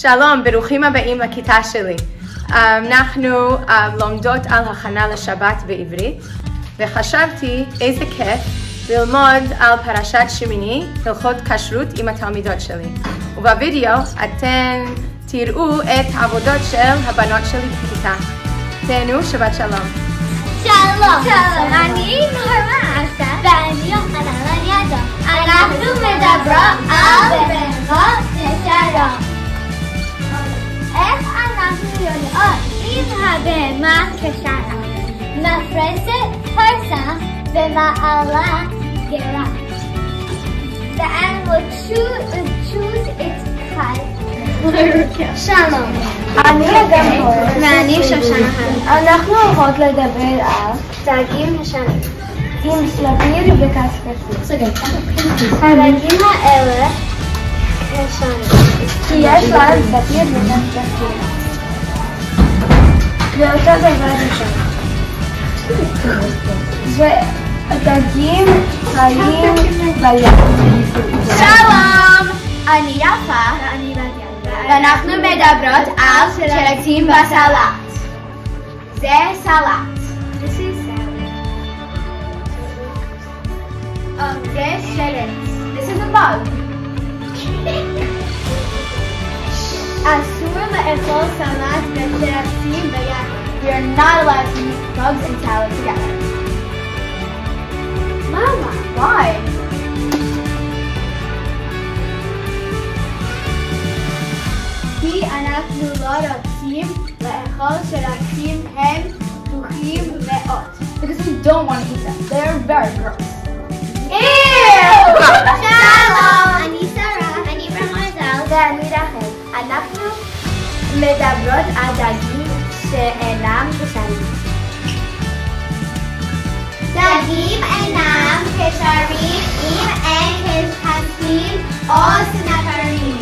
שלום, ברוכים הבאים לכיתה שלי. אנחנו לומדות על הכנה לשבת בעברית, וחשבתי איזה כיף ללמוד על פרשת שמיני, הלכות כשרות עם התלמידות שלי. ובווידאו אתן תראו את העבודות של הבנות שלי בכיתה. תהנו, שבת שלום. שלום. אני מורah ואני יוחנן. אנחנו מדברות על בהמות כשרות. איך אנחנו יודעות אם הבהמה כשרה? מפרסת פרסה ומעלה גרה. The animal choose its cut. שלום. אני אדם מורah. ואני שושנה. אנחנו הולכות לדבר על צגים השנים. עם סלביר וקשקשים. הדגים האלה השנים. כי יש להם סלביר וקשקשים. ואותו דבר ראשון. והדגים חיים בים. שלום! אני יפה. ואני בדיוק. ואנחנו מדברות על שרצים בסלט. זה סלט. This is salad. זה שרץ. This is a bug. אסור לאכול סלט ושרצים ביחד. You're not allowed to eat bugs and salad together. Mama, why? כי אנחנו לא רוצים לאכול שרצים הם פתוחים מאוד. Because we don't want to eat them. They're very gross. Ew! שלום! אני שרה. אני ברמזל. ואני רחל. אנחנו מדברות על דגים שאינם כשרים. דגים אינם כשרים אם אין כבשים או סנקרים.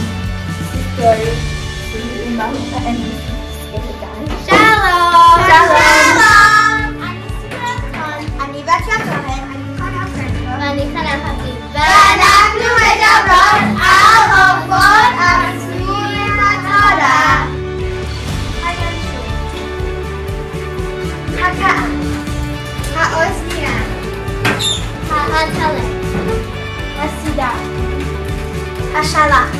שלום! אני בת של כהן, אני חנה פרנקו. ואני חנה חכים. ואנחנו מדברות על עופות אסורים בתורה. הקעה, האוזנייה, העטלת, הסידה, השלח,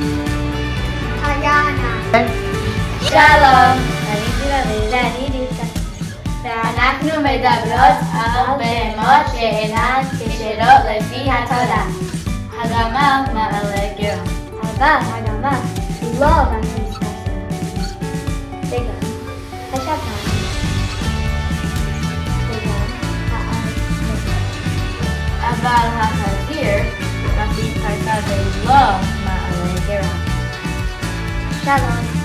הגנה. שלום, ואני דיסה. ואנחנו מדברות על בהמות שאינן כשרות לפי התורה. הגמל מעלה גרה. אבל הגמל לא רק מסתכל. רגע, חשבתי. אבל החזיר מביא פרסה ולא מעלה גרה. שלום.